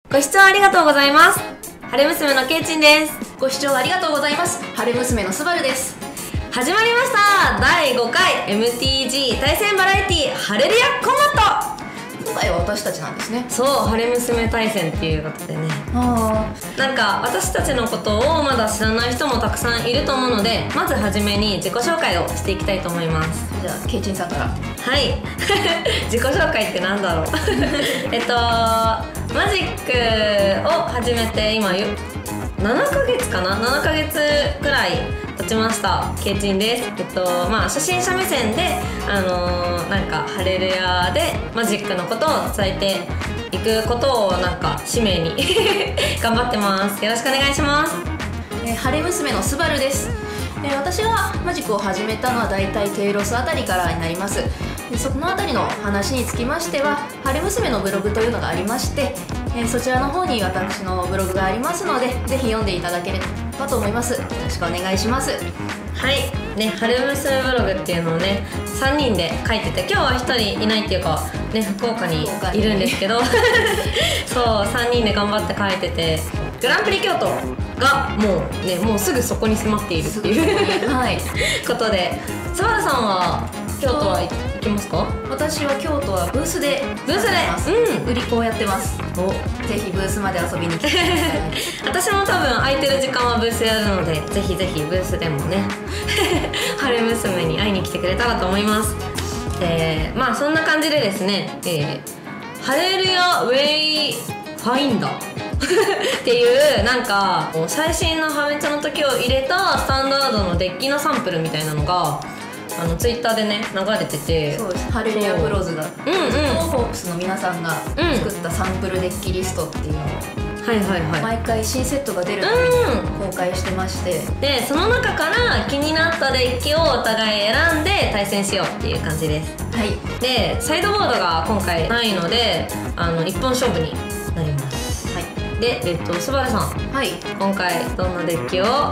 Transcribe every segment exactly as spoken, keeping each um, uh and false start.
ご視聴ありがとうございます。晴れ娘のけいちんです。 ご視聴ありがとうございます。晴れ娘のすばるです。 始まりましただいごかい エムティージー 対戦バラエティハレルヤコンバット。 今回は私たちなんですね。 そう、晴れ娘対戦っていうことでね、 あなんか私たちのことをまだ知らない人もたくさんいると思うので、まずはじめに自己紹介をしていきたいと思います。 じゃあけいちんさんから。 はい自己紹介ってなんだろうえっとマジックを始めて今ななかげつかなななかげつくらい経ちました。けいちんです。えっとまあ初心者目線であのー、なんかハレルヤでマジックのことを伝えていくことをなんか使命に頑張ってます。よろしくお願いします。 えー、晴れ娘のすばるです。えー、私がマジックを始めたのはだいたいテイロスあたりからになります。でそのあたりの話につきましては晴れ娘のブログというのがありまして、えー、そちらの方に私のブログがありますので、ぜひ読んでいただければと思います。よろしくお願いします。 はいね、晴れ娘ブログっていうのをねさんにんで書いてて、今日はひとりいないっていうかね、福岡にいるんですけどそうさんにんで頑張って書いてて、グランプリ京都がもうねもうすぐそこに迫っているっていうはいことで、すばるさんは京都は行きますか？ 私は京都はブースでブースで、 うん、売り子をやってます。 おぜひブースまで遊びに来てください私も多分空いてる時間はブースやるので、ぜひぜひブースでもね晴れ娘に会いに来てくれたらと思います。えー、まあそんな感じでですね、えー、ハレルヤウェイファインダーっていうなんか最新の破滅の時を入れたスタンダードのデッキのサンプルみたいなのがあのツイッターでね流れてて、 そうです。ハレルヤブローズがうんうんホープスの皆さんが作ったサンプルデッキリストっていうのを、 はいはいはい、 毎回新セットが出るたびに公開してまして、 でその中から気になったデッキをお互い選んで対戦しようっていう感じです。 はい。 でサイドボードが今回ないのであの一本勝負になります。 はい。 でえっとすばるさん、 はい、 今回どんなデッキを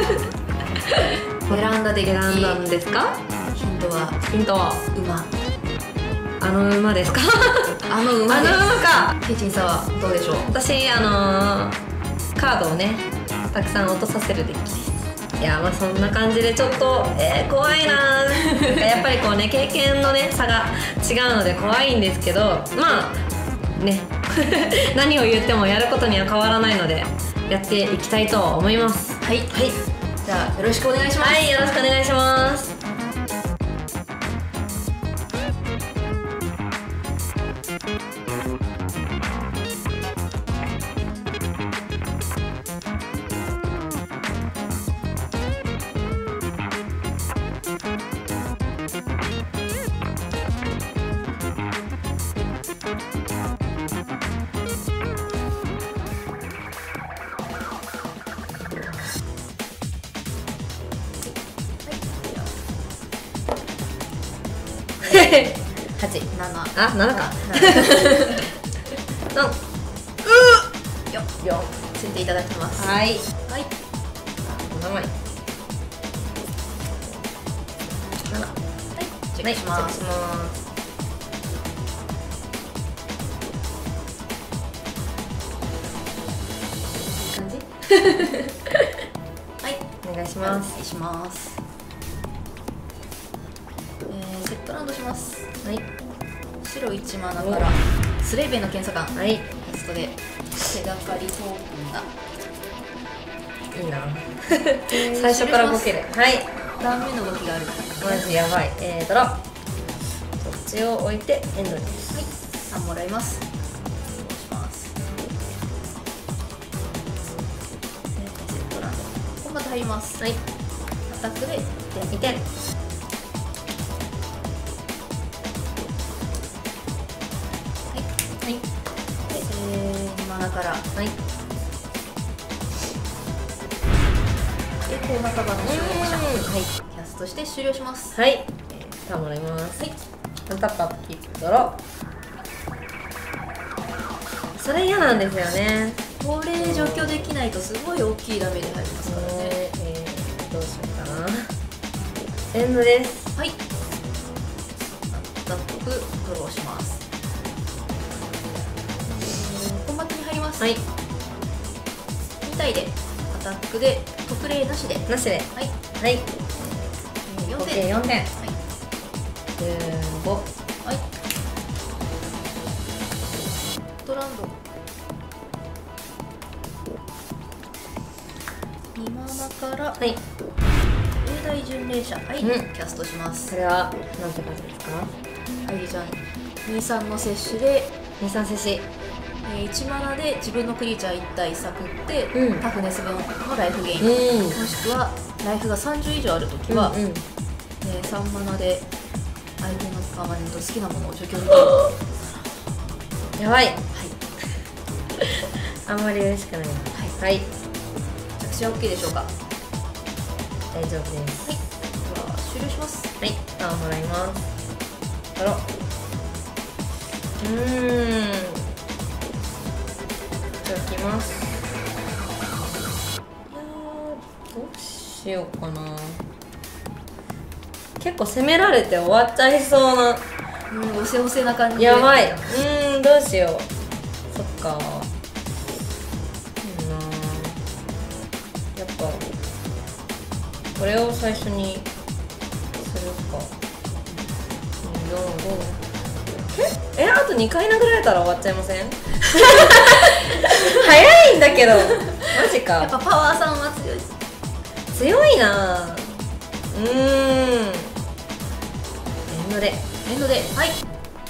選んだデッキ選んだんですか？ ヒントはヒントは馬。 あの馬ですか？ あの馬です。 あの馬か。 ケイチンさんはどうでしょう？ 私あのー、カードをねたくさん落とさせるデッキです。いやまあそんな感じでちょっと、えー、怖いなーやっぱりこうね経験のね差が違うので怖いんですけど、まあね何を言ってもやることには変わらないのでやっていきたいと思います。 はい、はい、じゃあよろしくお願いします。 はい、よろしくお願いします。はち、なな、あ、ななかなうよっよついていただきます。 はい、 はい、 ななまい、なな、はい、 チェックします。 感じはい、 お願いします。 お願いします。えー、セットラウンドします。 はい、 白いちマナからスレイベンの検査官、 はい、 テストで手がかりトークンがいいな最初から動ける。はい、 断面の動きがある。 マジやばい。えー、ドロー、こっちを置いてエンドです。 はい、さんもらいます。します。セットラウンドコンバット入ります。 はい、 アタックでにてん。 はい、で、えー、にマナから、はい、で、コーナカバーの使用者、はい、キャストして終了します。 はい、えー、さんもらいます。はい、タッパーキックドロー。それ嫌なんですよね。 これ除去できないとすごい大きいダメージ入りますからね。 えー、どうしようかな。エンドです。 はい、タップドローします。コンバットに入ります。 。 はい。 に体でアタックで特例なしで。 なしで。 はい。 はい。 えー、よんてん。 合計よんてん。 はい。 じゅうご。 はい。ドランド。にマナからはい。 永代巡礼者愛にキャストします。 これはなんて感じですか？ 愛ちゃんにさんの摂取で、 にさん摂取。 えー、いちマナで自分のクリーチャーいち体サクって、 うん、 タフネス分のライフゲイン、 うん、 もしくはライフがさんじゅう以上あるときは、 うんうん、 えー、さんマナで相手のパーマネント好きなものを除去できる。 やばい。 はい。 あんまり嬉しくない。 はい。 はい。 着地は OK でしょうか？ 大丈夫です。 はい。では終了します。 はい。ターンもらいます。ドロ。うーん。じゃあきます。いやー、どうしようかな。結構攻められて終わっちゃいそうな。 うん、おせおせな感じで。 やばい。うーん、どうしよう。そっか。いいな。やっぱこれを最初にするか。どうどう。え、え、あとにかい殴られたら終わっちゃいません？早いんだけど。マジか。 やっぱパワーさんは強い。 強いな。うーん。エンドで。 エンドで、はい。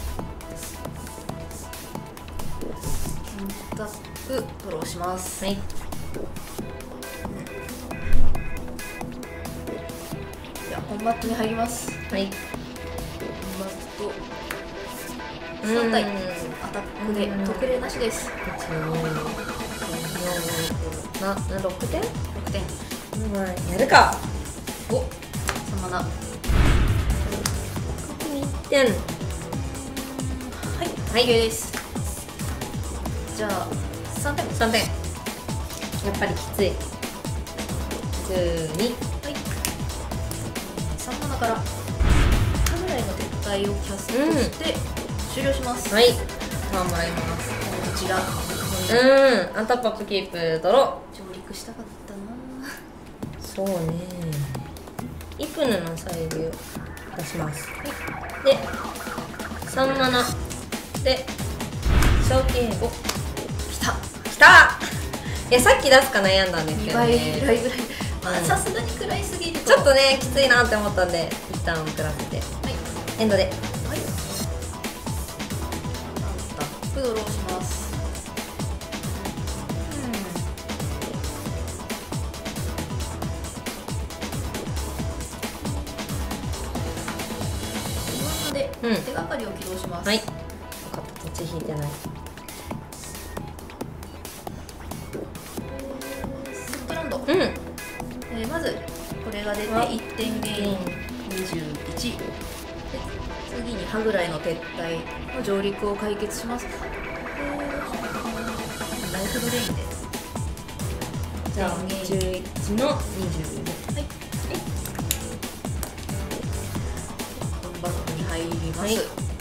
アタックドローします。 はい。 じゃあコンバットに入ります。 はい。 コンバットさん体アタックで特例なしです。 いち、に、よん、な、な、ろくてん？ ろくてん。 うん、やるか。 ご、さんマナ。 いってん。 はい、はい、OK です。じゃあさんてん。 さんてん。やっぱりきつい。じゅうに。 はい。さんマナからハムライの撤退をキャストして終了します。 はい。ターンもらいます。 こちら。 うん。アンタップアップキープドロ上陸したかったな。 ー。そうね。イプヌの再利を出します。 はい。 で、さんマナで小径ご。 きた。 きた。いや、さっき出すか悩んだんですけにどばいぐらね。 いぐらい。まあさすがに食らいすぎると。 ちょっとね、きついなって思ったんで、一旦送らせて。 はい。 エンドで。 はい。アタックドローします。 うん。 手がかりを起動します。 はい。分かった。こっち引いてない。 セットランド。 うん。 えー、まずこれが出ていってんゲインにじゅういち。で次に歯ぐらいの撤退の上陸を解決します。えー、ライフドレインで。 じゃあじゅういちのにじゅうご。 はい。コンバットに入ります。 はい、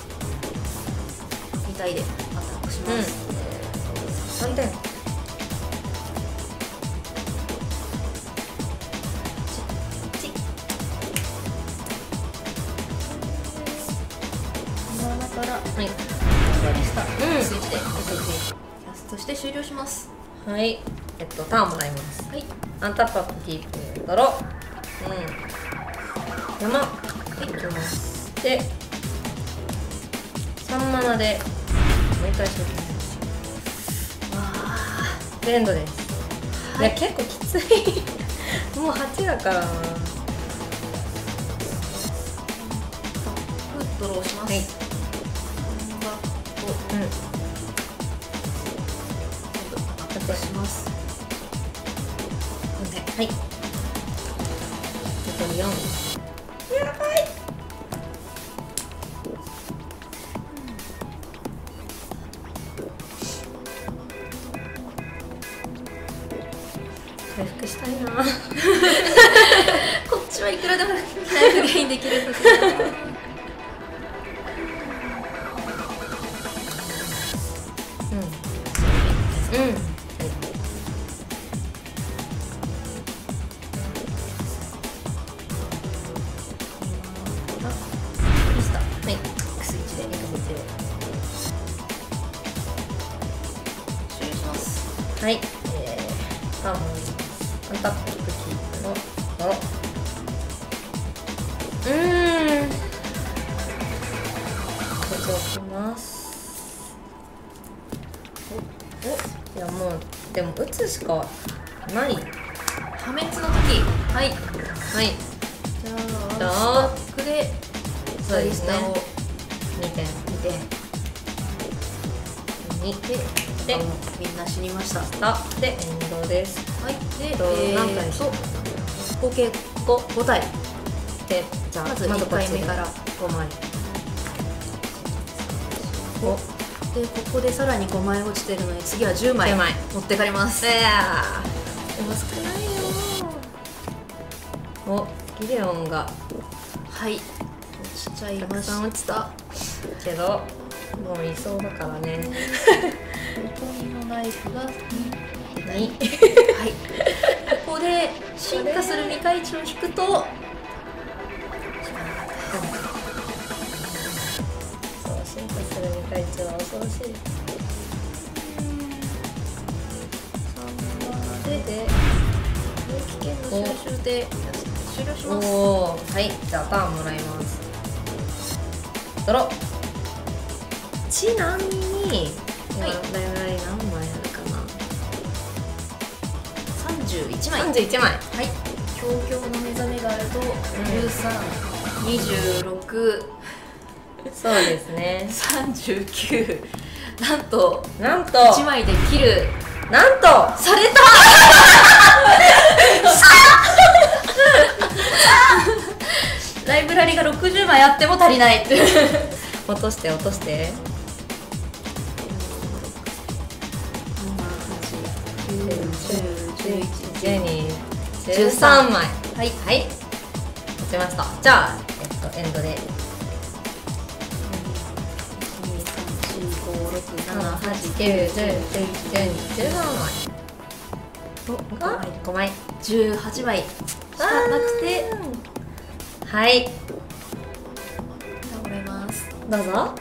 に体でアタックします。 さんてん。 から、はい、リスタ、うん、スイッチでキャストして終了します。 はい、えっとターンもらいます。 はい。 アンタップアップキープドロー。うん。山。はい、いきます。で、さんマナでもう一回します。わあ、エンドです。はい、いや結構きつい。もうはちだからな。 フッドローします。はい。うん。アタックします。 はい。残りよん。やばい。回復したいな。 こっちはいくらでもライフゲインできるんだけど。 うん。うん。 はい、えー、サーモンアンタップルクキーののうーんこっち置きます。おおいやもうでも打つしかない。 破滅の時、はいはい、 じゃじゃああスタックでそうですね左下をにてん見て、 にででみんな死にました。 下でエンドです。 はい、で、 えっと何体しと合計ご体でじゃあまずまずこっちでいっかいめからごまい。 おでここでさらにごまい落ちてるので次はじゅうまいじゅうまい持ってかれます。 いやーでも少ないよ。おギデオンがはい落ちちゃいたくました。 さん落ちたけどもういそうだからね。 残りのナイフがににはいここで進化する未開値を引くとそう進化する未開値は恐ろしい。 でで危険の収集で終了しおます。 おはいじゃあターンもらいます。ドロちなみに今はいだいたい何枚あるかな。 さんじゅういちまい。 さんじゅういちまい。 はい東京の目覚めがあるとじゅうさん、にじゅうろく、 そうですね。 さんじゅうきゅう、なんとなんといちまいで切るなんとされたライブラリがろくじゅうまいあっても足りないって落として落としてじゅういち、じゅうに、じゅうさんまい。はいはい落ちました。じゃあえっとエンドでにさんよんごろくななはちきゅう、じゅう、じゅういち、じゅうに、じゅうさんまいがごまい。 じゅうはちまいしかなくてはい倒れます。 どうぞ。はい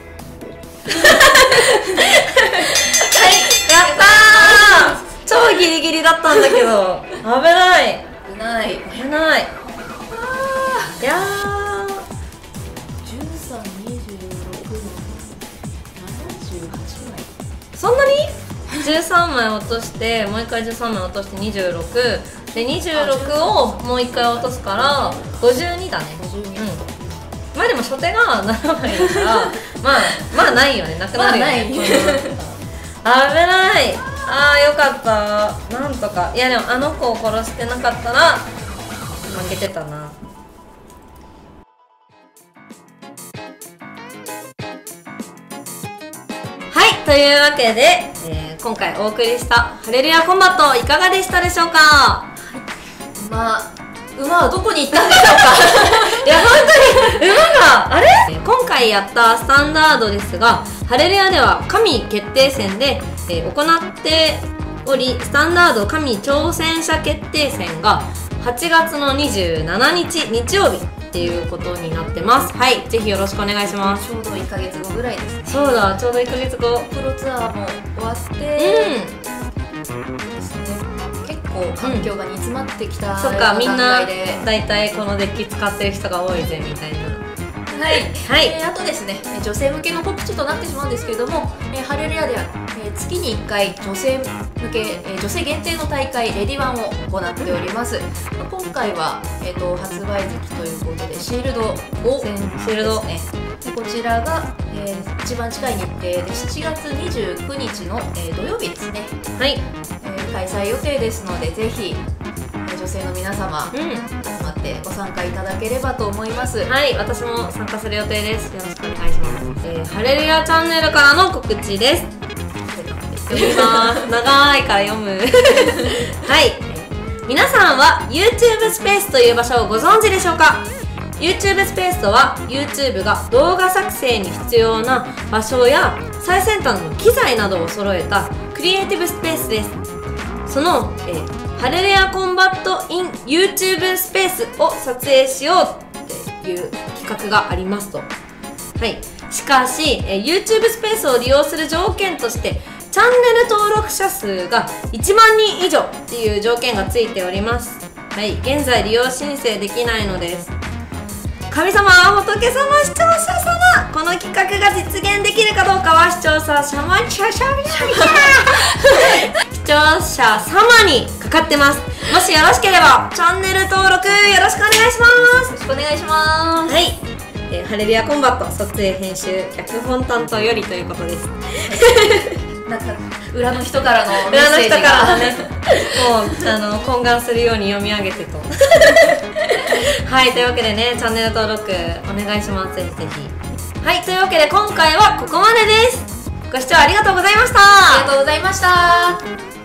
やったー超ギリギリだったんだけど危ない危ない危ないいやーじゅうさん、にじゅうろく、ななじゅうはちまいそんなにじゅうさんまい落としてもう一回じゅうさんまい落としてにじゅうろくでにじゅうろくをもう一回落とすからごじゅうにだね。 ごじゅうに、 うんまあでも初手がななまいだからまあまあないよねなくなるよね、 まあない危ないあーよかったなんとかいやでもあの子を殺してなかったら負けてたな。はいというわけで、えー、今回お送りしたハレルヤコンバットいかがでしたでしょうか。 まあ馬はどこに行ったんでしょうかいや本当に馬があれ今回やったスタンダードですがハレルヤでは神決定戦で、えー、行っておりスタンダード神挑戦者決定戦がはちがつのにじゅうしちにち日曜日っていうことになってます。はいぜひよろしくお願いします。 ちょうどいっかげつごぐらいですね。 そうだちょうどいっかげつご。 プロツアーも終わって、 うんですね、結構環境が煮詰まってきた、 そっかみんな段階でだいたいこのデッキ使ってる人が多いぜみたいな。 はい、 はいえーあとですね女性向けの告知となってしまうんですけれども、えーハレルヤでは、えー月にいっかい女性向け、えー女性限定の大会レディワンを行っております。まあ今回は、えー、と発売月ということでシールド戦シールドですね。でこちらが、えー一番近い日程でしちがつにじゅうくにちの、えー土曜日ですね、 はいえー開催予定ですのでぜひ、えー女性の皆様、 うん集まってご参加いただければと思います。 はい、私も参加する予定です。よろしくお願いします。えー、ハレルヤチャンネルからの告知です。読みます。長いから読む。はい。皆さんは YouTube スペースという場所をご存知でしょうか？ YouTube スペースとは YouTube が動画作成に必要な場所や最先端の機材などを揃えたクリエイティブスペースです。その、えーハレルヤコンバット in YouTube スペースを撮影しようっていう企画がありますと。はい。しかし、えー、YouTube スペースを利用する条件としてちチャンネル登録者数がいちまんにん以上っていう条件がついております。はい、現在利用申請できないのです。神様、仏様、視聴者様、この企画が実現できるかどうかは視聴者様に視聴者様にかかってます。もしよろしければチャンネル登録よろしくお願いします。 よろしくお願いします。 はい、えー、ハレルヤコンバット撮影編集脚本担当よりということです。 なんか裏の人からのメッ裏の人セージがからね、もうあの懇願するように読み上げてと。はい、というわけでね、チャンネル登録お願いします。ぜひぜひ。はい、というわけで今回はここまでです。ご視聴ありがとうございました。 ありがとうございました。